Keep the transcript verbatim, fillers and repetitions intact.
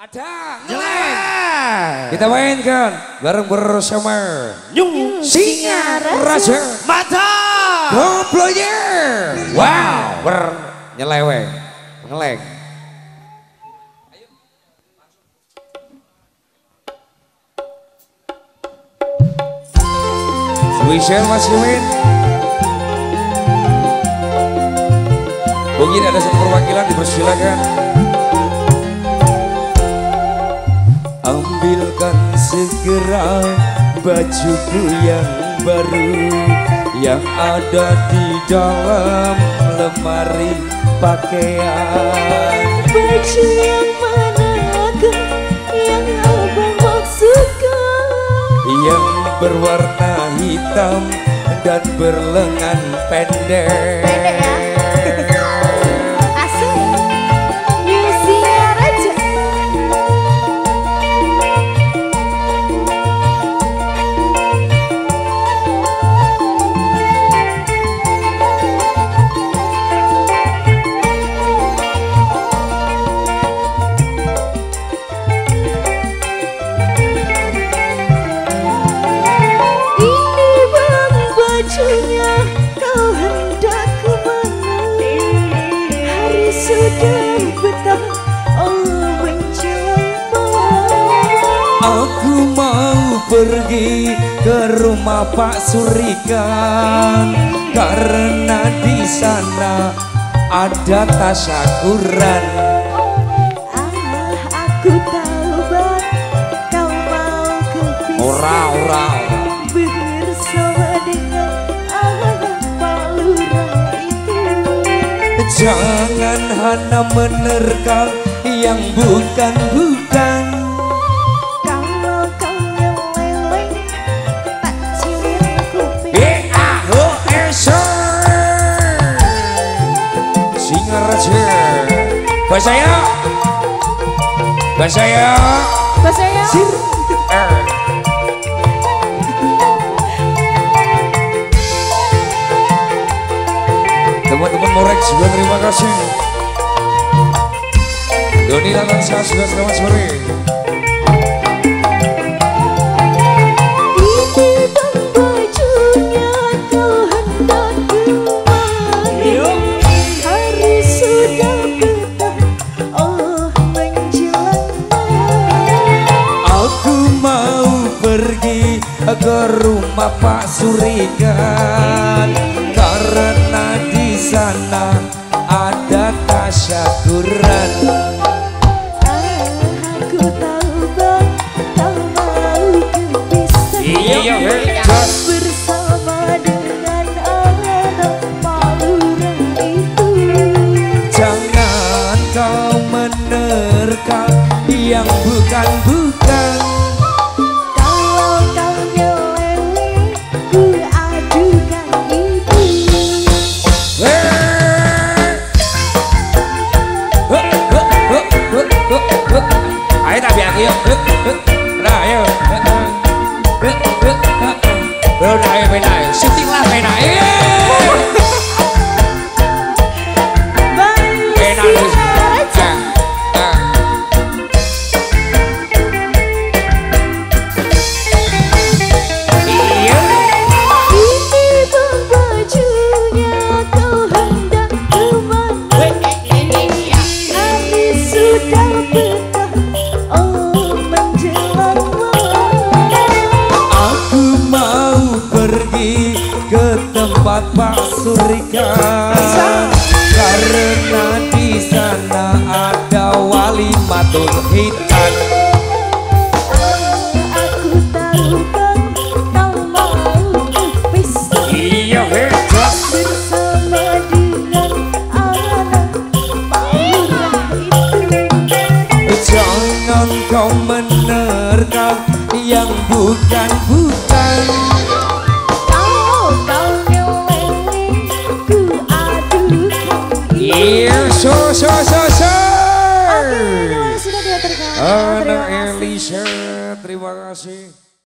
Ada ngeleng. Kita mainkan bareng bersama Nyung Singa Raja Mata Koplonya. Wow, ber nyeleweng ngeleng. Spesial Mas Yumin. Mungkin ada satu perwakilan, dipersilakan. Ambilkan segera bajuku yang baru yang ada di dalam lemari pakaian. Baju yang manakah yang abang maksudkan? Yang berwarna hitam dan berlengan pendek. Pendek ya? Asik. Nyung Singa Raja. Bajunya kau hendak kemana? Hari sudah petang, oh menjelang malam. Aku mau pergi ke rumah Pak Surikan karena di sana ada tasyakuran. Ah, aku tahu bang, kau mau ke pesta. Ora ora. Bersama dengan anak Pak Lurah itu. Jangan hanya menerka yang bukan-bukan. Kalau kau nyeleweng, tak cium kuping. Eh aho esok Singa Raja. Bahasa ya, bahasa ya, Bahasa ya. sir. Eh. Teman-teman Morek juga terima kasih. Doni Latansa juga selamat sore. Ini bang bajunya kau hendak kemana? Hari sudah petang, oh menjelang malam. Aku mau pergi ke rumah Pak Surikan karena di sana ada tasyakuran. Aku tahu bang, kau mau ke pesta. Iya, bersama dengan anak Pak Lurah itu. Jangan kau menerka yang bukan-bukan. Kalau kau nyeleweng, ku adukan ibu. Ayo tak biar yuk. Nah ayo. Benar ayo benar. Syuting lah benar. Bang Singa Raja. Ini bang bajunya kau hendak kemana? Hari sudah petang, oh menjelang malam. Aku mau pergi ke tempat Pak Surikan karena di sana ada wali matul hitam. Aku tahu bang, kau mau ke pesta. Iya hebat. Bersama dengan anak Pak Lurah itu. Jangan kau menerka yang bukan-bukan. Kalau kau nyeleweng, ku adukan ibu. Iya so so so so. Oke, yang sudah diaturkan. Anak Terima kasih. Elisha, terima kasih.